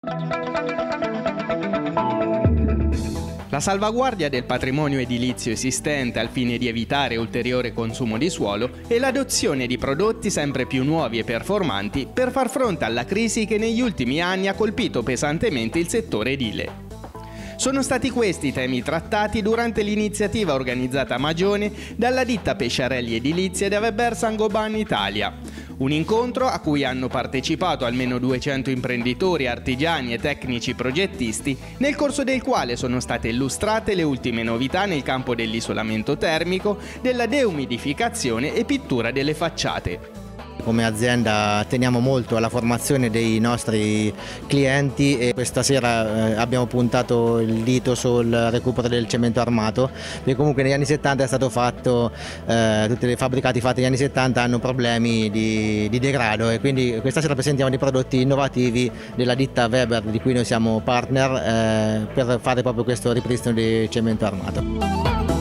La salvaguardia del patrimonio edilizio esistente al fine di evitare ulteriore consumo di suolo e l'adozione di prodotti sempre più nuovi e performanti per far fronte alla crisi che negli ultimi anni ha colpito pesantemente il settore edile. Sono stati questi i temi trattati durante l'iniziativa organizzata a Magione dalla ditta Pesciarelli Edilizia di Weber Saint-Gobain Italia. Un incontro a cui hanno partecipato almeno 200 imprenditori, artigiani e tecnici progettisti, nel corso del quale sono state illustrate le ultime novità nel campo dell'isolamento termico, della deumidificazione e pittura delle facciate. Come azienda teniamo molto alla formazione dei nostri clienti e questa sera abbiamo puntato il dito sul recupero del cemento armato, perché comunque negli anni 70 è stato fatto, tutti i fabbricati fatti negli anni 70 hanno problemi di degrado e quindi questa sera presentiamo dei prodotti innovativi della ditta Weber, di cui noi siamo partner, per fare proprio questo ripristino di cemento armato.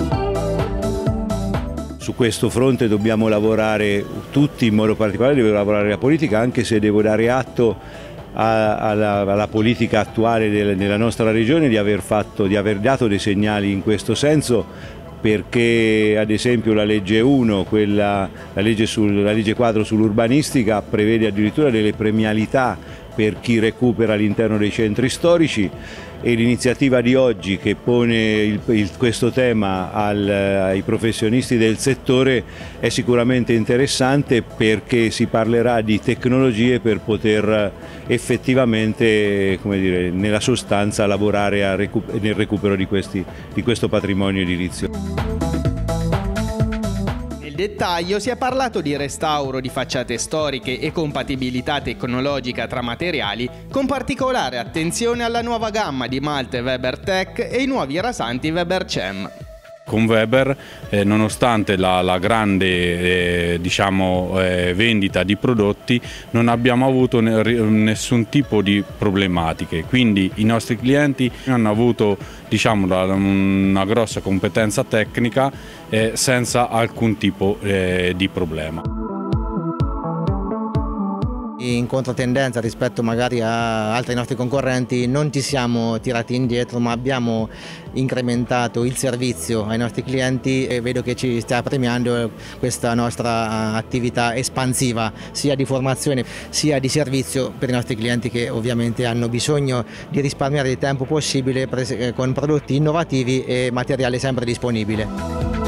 Su questo fronte dobbiamo lavorare tutti, in modo particolare deve lavorare la politica, anche se devo dare atto alla politica attuale nella nostra regione di aver dato dei segnali in questo senso, perché ad esempio la legge 1, la legge quadro sull'urbanistica, prevede addirittura delle premialità per chi recupera all'interno dei centri storici, e l'iniziativa di oggi che pone questo tema ai professionisti del settore è sicuramente interessante, perché si parlerà di tecnologie per poter effettivamente, come dire, nella sostanza lavorare nel recupero di questo patrimonio edilizio. Nel dettaglio si è parlato di restauro di facciate storiche e compatibilità tecnologica tra materiali, con particolare attenzione alla nuova gamma di malte Weber Tech e i nuovi rasanti Weber Cem. Con Weber, nonostante la grande vendita di prodotti, non abbiamo avuto nessun tipo di problematiche, quindi i nostri clienti hanno avuto una grossa competenza tecnica senza alcun tipo di problema. In controtendenza rispetto magari a altri nostri concorrenti non ci siamo tirati indietro, ma abbiamo incrementato il servizio ai nostri clienti e vedo che ci stia premiando questa nostra attività espansiva sia di formazione sia di servizio per i nostri clienti, che ovviamente hanno bisogno di risparmiare il tempo possibile con prodotti innovativi e materiale sempre disponibile.